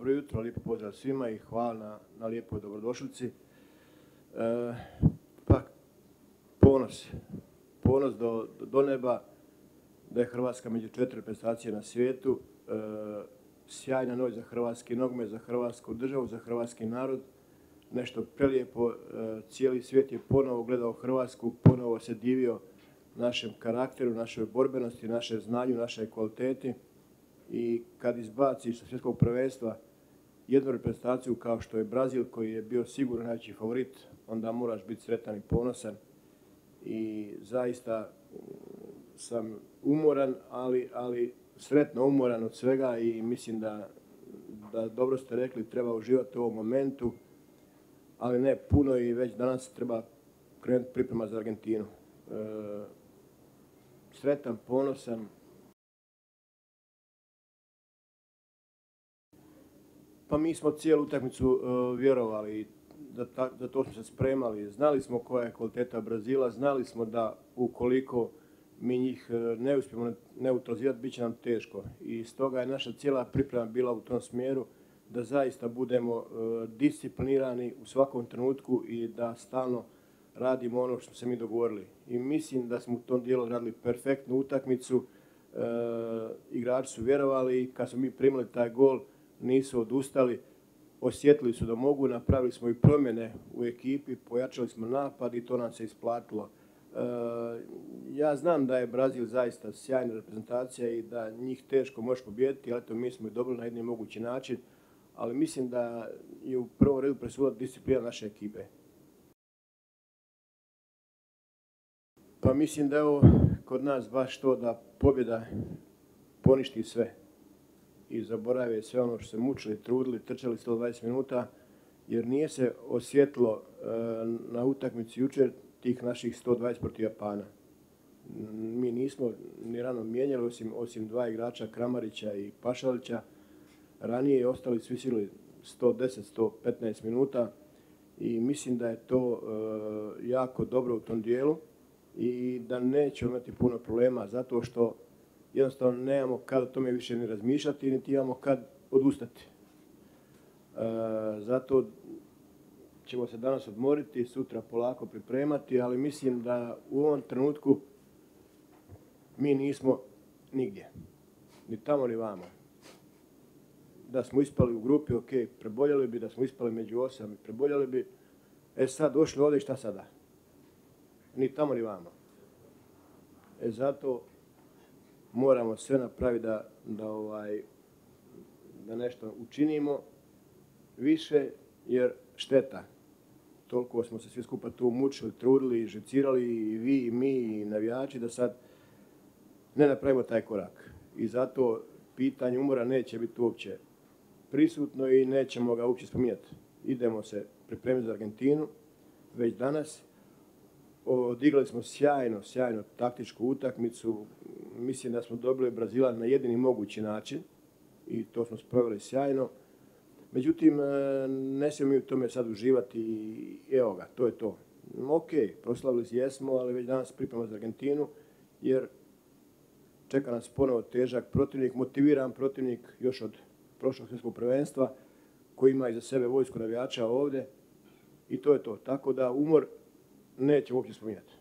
Dobro jutro, lijepo pozdrav svima i hvala na lijepoj dobrodošlici. Pa, ponos do neba da je Hrvatska među 4 reprezentacije na svijetu. Sjajna noć za hrvatski nogomet, za hrvatsku državu, za hrvatski narod. Nešto prelijepo, cijeli svijet je ponovo gledao Hrvatsku, ponovo se divio našem karakteru, našoj borbenosti, našem znanju, našoj kvaliteti. I kad izbaciš sa svjetskog prvenstva jednu reprezentaciju kao što je Brazil, koji je bio sigurno najveći favorit, onda moraš biti sretan i ponosan. I zaista sam umoran, ali sretno umoran od svega i mislim da dobro ste rekli, treba uživati u ovom momentu, ali ne puno i već danas treba krenuti priprema za Argentinu. Sretan, ponosan. Pa mi smo cijelu utakmicu vjerovali, za to smo se spremali. Znali smo koja je kvaliteta Brazila, znali smo da ukoliko mi njih ne uspijemo neutralizirati, bit će nam teško. I stoga je naša cijela priprema bila u tom smjeru da zaista budemo disciplinirani u svakom trenutku i da stalno radimo ono što smo se mi dogovorili. I mislim da smo u tom dijelu radili perfektnu utakmicu. Igrači su vjerovali i kad smo mi primili taj gol, nisu odustali, osjetili su da mogu, napravili smo i promjene u ekipi, pojačali smo napad i to nam se isplatilo. Ja znam da je Brazil zaista sjajna reprezentacija i da njih teško možeš pobijediti, ali mi smo i dobili na jedni mogući način, ali mislim da je u prvom redu presudila disciplina naše ekipe. Pa mislim da je ovo kod nas baš to da pobjeda poništi sve i zaborave sve ono što se mučili, trudili, trčali 120 minuta, jer nije se osjetilo na utakmici jučer tih naših 120 protiv Japana. Mi nismo ni rano mijenjali, osim 2 igrača, Kramarića i Pašalića. Ranije ostali svi sili 110-115 minuta i mislim da je to jako dobro u tom dijelu i da nećemo imati puno problema zato što jednostavno nemamo kad o tome više ni razmišljati, niti imamo kad odustati. Zato ćemo se danas odmoriti, sutra polako pripremati, ali mislim da u ovom trenutku mi nismo nigdje, ni tamo ni vamo. Da smo ispali u grupi, ok, preboljeli bi, da smo ispali među 8, preboljeli bi. Sad došli ovdje i šta sada? Ni tamo ni vamo. Zato moramo sve napraviti da nešto učinimo više, jer šteta. Toliko smo se svi skupa tu mučili, trudili, živcirali, i vi, i mi, i navijači, da sad ne napravimo taj korak. I zato pitanje umora neće biti uopće prisutno i nećemo ga uopće spominjati. Idemo se pripremiti za Argentinu već danas. Odigrali smo sjajno taktičku utakmicu. Mislim da smo dobili Brazila na jedini mogući način i to smo sproveli sjajno. Međutim, ne smijemo mi u tome sad uživati i evo ga, to je to. Ok, proslavili jesmo, ali već danas pripremamo za Argentinu jer čeka nas ponovo težak protivnik, motiviran protivnik još od prošlog svjetskog prvenstva koji ima iza sebe vojsku navijača ovdje i to je to. Tako da umor nećemo uopće spominjati.